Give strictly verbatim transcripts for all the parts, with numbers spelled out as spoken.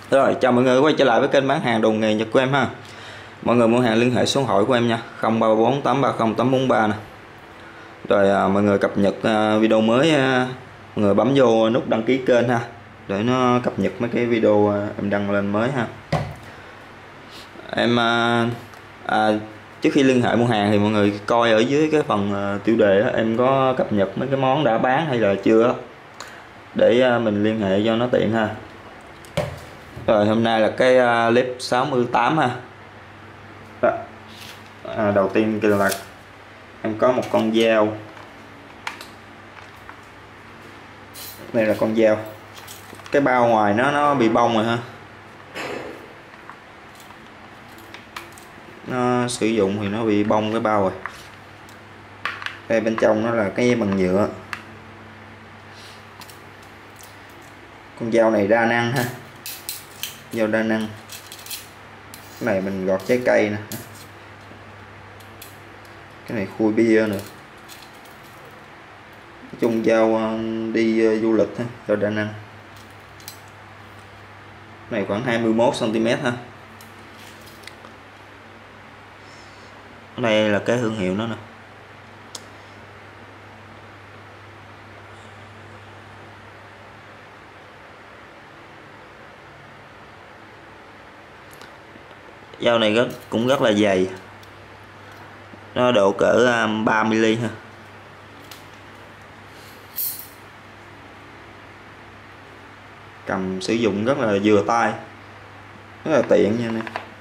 Rồi, chào mọi người quay trở lại với kênh bán hàng đồ nghề Nhật của em ha. Mọi người mua hàng liên hệ số điện thoại của em nha, không ba bốn tám ba không tám bốn ba nè. Rồi à, mọi người cập nhật à, video mới à, mọi người bấm vô nút đăng ký kênh ha, để nó cập nhật mấy cái video à, em đăng lên mới ha. Em à, à, trước khi liên hệ mua hàng thì mọi người coi ở dưới cái phần à, tiêu đề đó, em có cập nhật mấy cái món đã bán hay là chưa, để à, mình liên hệ cho nó tiện ha. Rồi hôm nay là cái uh, clip sáu mươi tám ha. Đó. À, đầu tiên kia là em có một con dao. Đây là con dao. Cái bao ngoài nó nó bị bong rồi ha. Nó sử dụng thì nó bị bong cái bao rồi. Đây bên trong nó là cái bằng nhựa. Con dao này đa năng ha. Dao đa năng. Cái này mình gọt trái cây nè, cái này khui bia nữa. Nói chung dao đi uh, du lịch ha, dao đa năng. Cái này khoảng hai mươi mốt xăng ti mét ha. Cái này là cái thương hiệu nó nè. Dao này rất, cũng rất là dày, nó độ cỡ ba mi li ha. Cầm sử dụng rất là vừa tay, rất là tiện nha nè.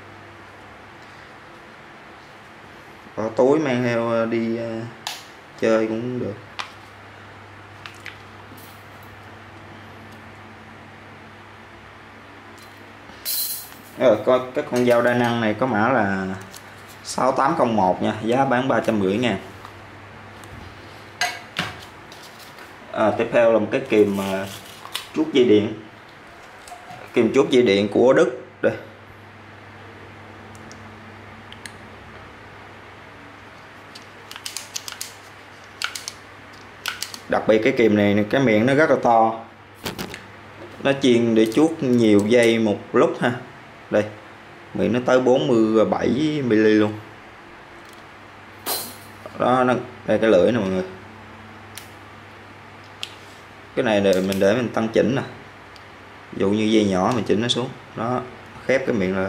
Có túi mang theo đi uh, chơi cũng được. Rồi có cái con dao đa năng này có mã là sáu tám không một nha, giá bán ba trăm rưỡi ngàn. À, tiếp theo là một cái kìm uh, chuốt dây điện. Kìm chuốt dây điện của Đức đây. Đặc biệt cái kìm này cái miệng nó rất là to, nó chuyên để chuốt nhiều dây một lúc ha. Đây miệng nó tới bốn mươi bảy mi li luôn đó. Nó, đây cái lưỡi nè mọi người. Cái này để mình để mình tăng chỉnh nè, ví dụ như dây nhỏ mình chỉnh nó xuống đó, khép cái miệng lại.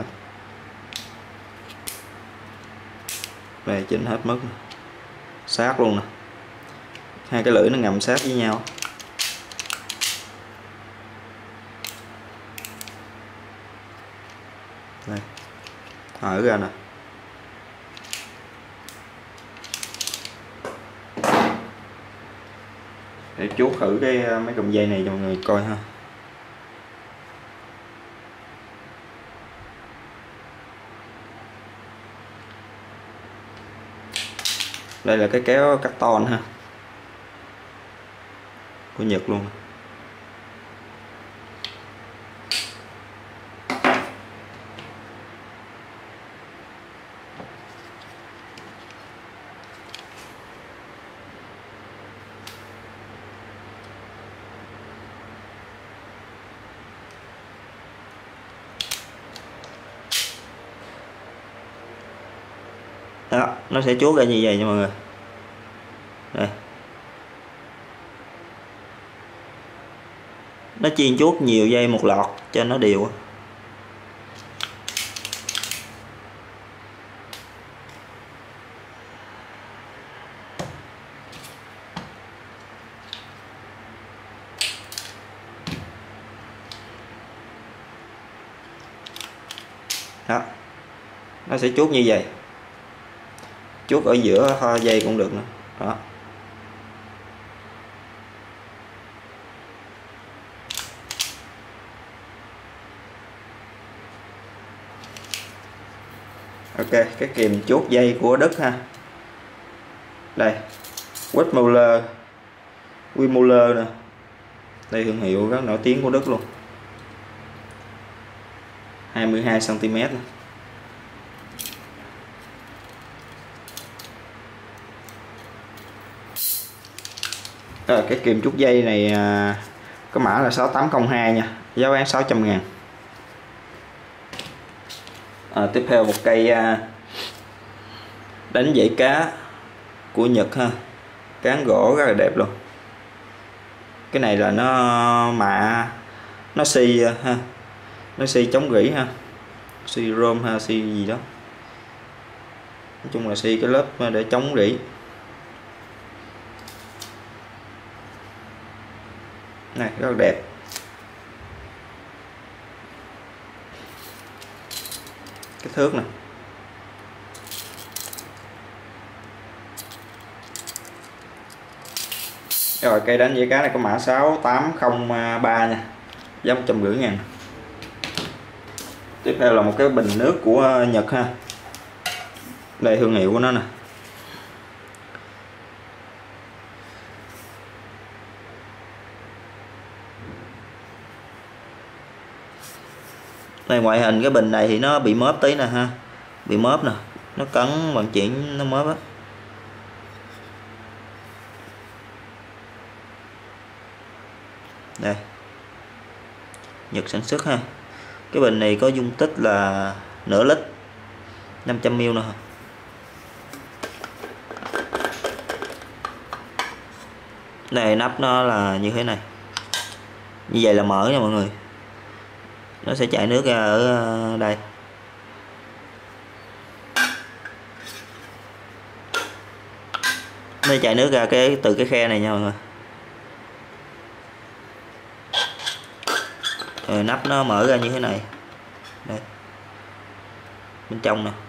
Đây chỉnh hết mức nè. Sát luôn nè, hai cái lưỡi nó ngầm sát với nhau. Đây hở ra nè. Để chuốt thử cái mấy cọng dây này cho mọi người coi ha. Đây là cái kéo carbon ha, của Nhật luôn. Đó, nó sẽ chuốt ra như vậy nha mọi người. Đây. Nó chuyên chuốt nhiều dây một lọt cho nó đều. Đó. Nó sẽ chuốt như vậy. Chuốt ở giữa dây cũng được nữa. Đó. Ok, cái kìm chuốt dây của Đức ha. Đây, Westmuller, Wimmuller nè. Đây thương hiệu rất nổi tiếng của Đức luôn. hai mươi hai xăng ti mét nè. Rồi, cái kìm chuốt dây này à, có mã là sáu tám không hai nha, giá bán sáu trăm ngàn. À, tiếp theo một cây à, đánh dãy cá của Nhật ha, cán gỗ rất là đẹp luôn. Cái này là nó mạ, nó xi ha, nó xi chống rỉ ha, xi rôm ha, xi gì đó, nói chung là xi cái lớp để chống rỉ. Này rất là đẹp. Cái thước nè. Rồi cây đánh dãy cá này có mã sáu tám không ba nha, giá một trăm rưỡi ngàn. Tiếp theo là một cái bình nước của Nhật ha, đây thương hiệu của nó nè. Đây ngoại hình cái bình này thì nó bị móp tí nè ha, bị móp nè, nó cấn vận chuyển nó móp á. Đây, Nhật sản xuất ha. Cái bình này có dung tích là nửa lít, năm trăm mi li lít nè. Này nắp nó là như thế này, như vậy là mở nha mọi người, nó sẽ chảy nước ra ở đây. Nó chảy nước ra cái từ cái khe này nha mọi người. Rồi nắp nó mở ra như thế này, đây bên trong nè.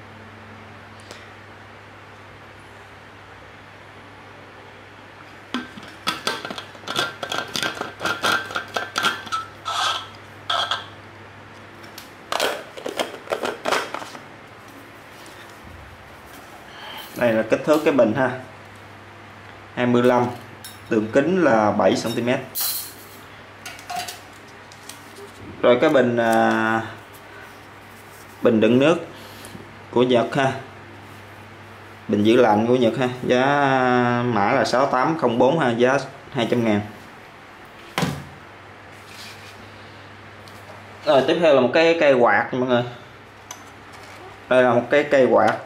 Đây là kích thước cái bình ha, hai mươi lăm, đường kính là bảy xăng ti mét. Rồi cái bình à, bình đựng nước của Nhật ha, bình giữ lạnh của Nhật ha, giá mã là sáu tám không bốn ha, giá hai trăm ngàn. Rồi tiếp theo là một cái cây quạt mọi người. Đây là một cái cây quạt.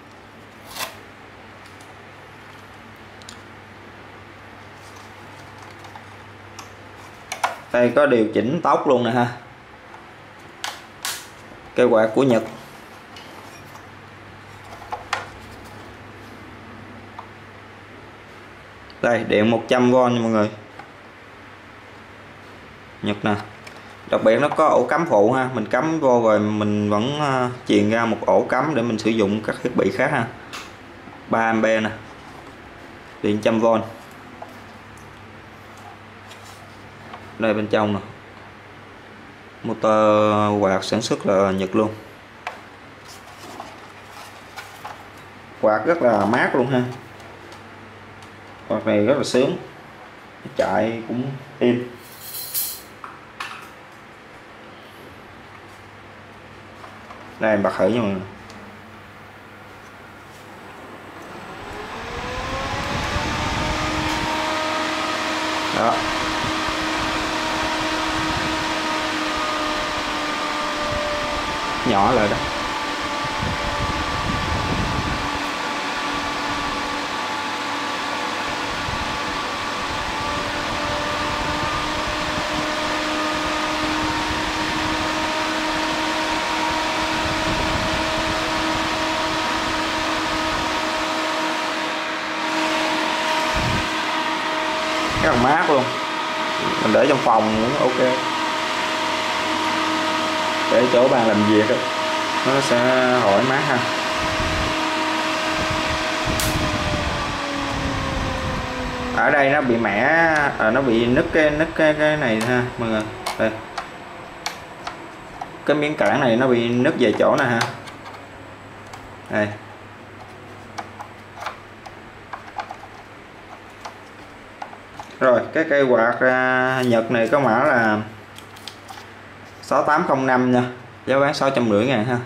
Đây có điều chỉnh tốc luôn nè ha. Cây quạt của Nhật. Đây điện một trăm vôn nha mọi người. Nhật nè. Đặc biệt nó có ổ cắm phụ ha, mình cắm vô rồi mình vẫn uh, truyền ra một ổ cắm để mình sử dụng các thiết bị khác ha. ba am-pe nè. Điện một trăm vôn. Đây bên trong nè, motor quạt sản xuất là Nhật luôn. Quạt rất là mát luôn ha, quạt này rất là sướng, chạy cũng êm. Đây bật thử nha mọi người. Đó. Nhỏ lại đó. Rất là mát luôn, mình để trong phòng cũng ok, để chỗ bàn làm việc đó, nó sẽ thoải mái ha. Ở đây nó bị mẻ, à, nó bị nứt cái nứt cái cái này ha mọi người. Đây, cái miếng cản này nó bị nứt về chỗ này ha. Đây. Rồi cái cây quạt uh, Nhật này có mã là sáu tám không năm nha, giá bán sáu trăm rưỡi ngàn ha.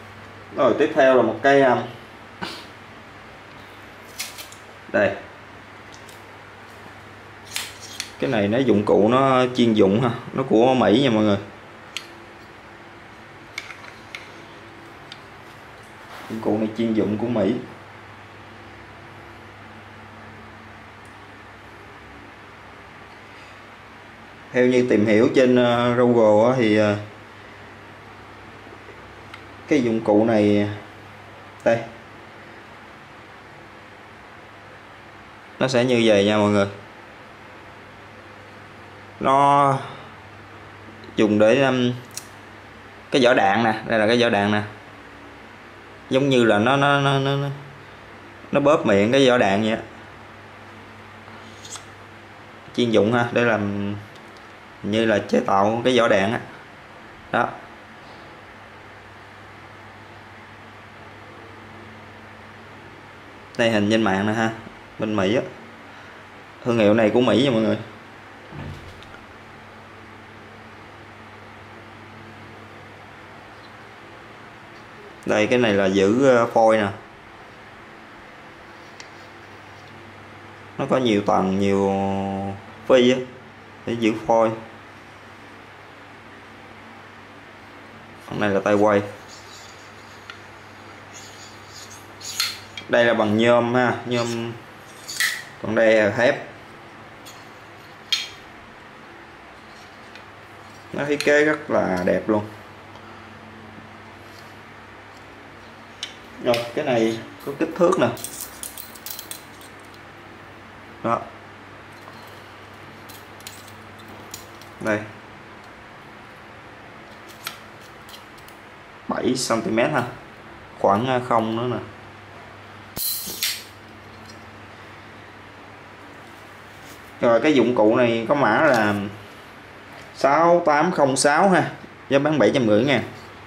Rồi tiếp theo là một cây um, đây Cái này nó dụng cụ nó chuyên dụng ha, nó của Mỹ nha mọi người. Dụng cụ này chuyên dụng của Mỹ. Theo như tìm hiểu trên Google thì cái dụng cụ này đây, nó sẽ như vậy nha mọi người. Nó dùng để um, cái vỏ đạn nè, đây là cái vỏ đạn nè, giống như là nó nó nó nó nó bóp miệng cái vỏ đạn vậy á. Chuyên dụng ha, để làm như là chế tạo cái vỏ đạn á. Đó. Đây hình trên mạng nè ha, bên Mỹ á. Thương hiệu này của Mỹ nha mọi người. Đây cái này là giữ phôi nè. Nó có nhiều tầng, nhiều phi á để giữ phôi. Con này là tay quay. Đây là bằng nhôm ha, nhôm. Còn đây là thép. Nó thiết kế rất là đẹp luôn. Rồi cái này có kích thước nè. Đó. Đây. bảy xăng ti mét ha. Khoảng không nữa nè. Rồi cái dụng cụ này có mã là sáu tám không sáu ha, giá bán bảy trăm rưỡi ngàn.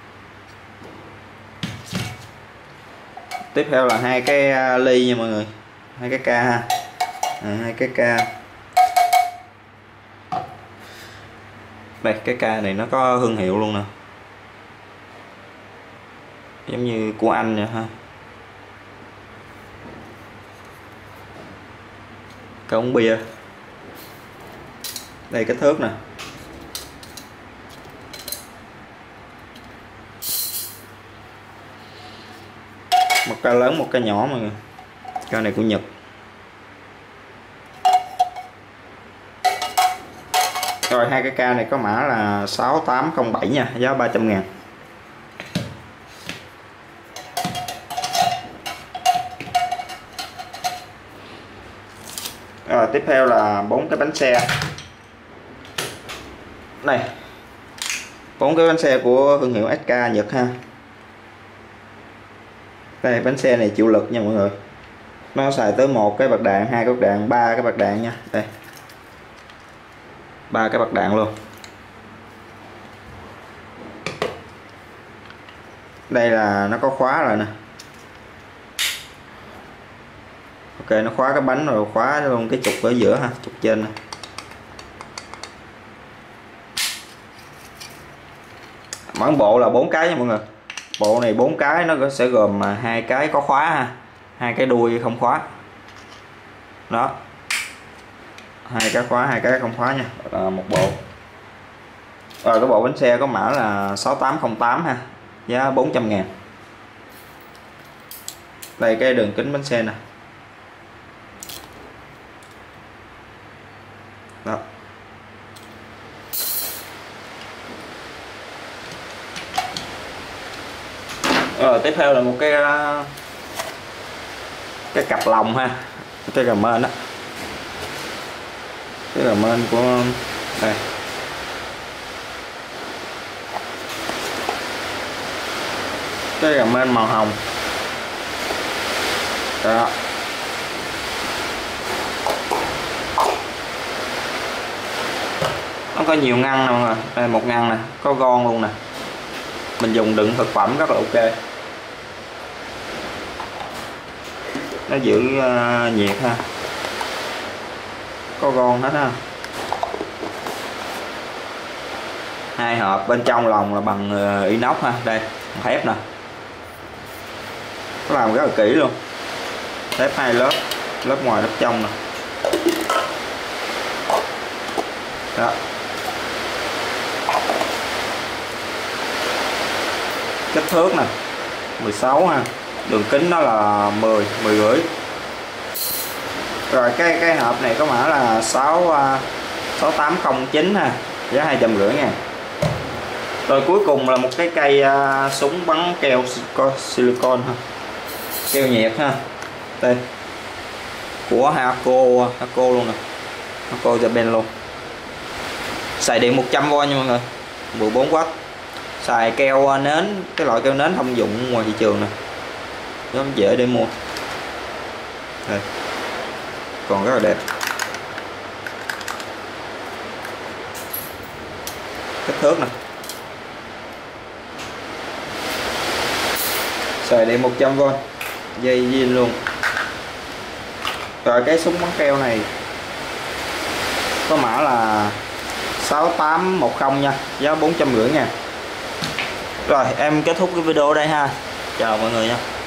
Tiếp theo là hai cái ly nha mọi người, hai cái ca ha, à, hai cái ca. Đây cái ca này nó có thương hiệu luôn nè, giống như của Anh vậy ha. Cái ống bia. Đây cái thước nè. Một ca lớn, một ca nhỏ mọi người. Ca này của Nhật. Rồi hai cái ca này có mã là sáu tám không bảy nha, giá ba trăm ngàn. Rồi tiếp theo là bốn cái bánh xe. Này. Bốn cái bánh xe của thương hiệu ét ca Nhật ha. Đây bánh xe này chịu lực nha mọi người. Nó xài tới một cái bạc đạn, hai cái bạc đạn, ba cái bạc đạn nha. Đây. Ba cái bạc đạn luôn. Đây là nó có khóa rồi nè. Ok, nó khóa cái bánh rồi khóa luôn cái trục ở giữa ha, trục trên này. Mỗi bộ là bốn cái nha mọi người. Bộ này bốn cái, nó sẽ gồm hai cái có khóa ha, hai cái đuôi không khóa. Đó. Hai cái khóa, hai cái không khóa nha. À, một bộ. Rồi cái bộ bánh xe có mã là sáu tám không tám ha, giá bốn trăm ngàn. Đây cái đường kính bánh xe nè. Đó. Rồi tiếp theo là một cái cái cặp lồng ha, cái gầm mên đó, cái gầm mên của đây. Cái gầm mên màu hồng. Đó. Nó có nhiều ngăn nè mọi người. Đây một ngăn nè, có gòn luôn nè. Mình dùng đựng thực phẩm rất là ok. Nó giữ uh, nhiệt ha. Có gòn hết ha. Hai hộp, bên trong lòng là bằng uh, inox ha. Đây, thép nè. Nó làm rất là kỹ luôn. Thép hai lớp, lớp ngoài lớp trong nè. Đó. Kích thước nè mười sáu ha, đường kính nó là mười, mười rưỡi. Rồi cái cái hộp này có mã là sáu sáu tám không chín ha, giá hai trăm rưỡi ngàn. Rồi cuối cùng là một cái cây uh, súng bắn keo silicon ha, keo nhiệt ha, đây của Hako, Hako luôn nè, Hako Japan luôn. Xài điện một trăm vôn nha mọi người, mười bốn oát. Xài keo nến, cái loại keo nến thông dụng ngoài thị trường nè, rất dễ để mua. Đây. Còn rất là đẹp. Kích thước nè. Xài điện một trăm vôn, dây zin luôn. Rồi cái súng bắn keo này có mã là sáu tám một không nha, giá bốn trăm rưỡi nha. Rồi em kết thúc cái video ở đây ha, chào mọi người nha.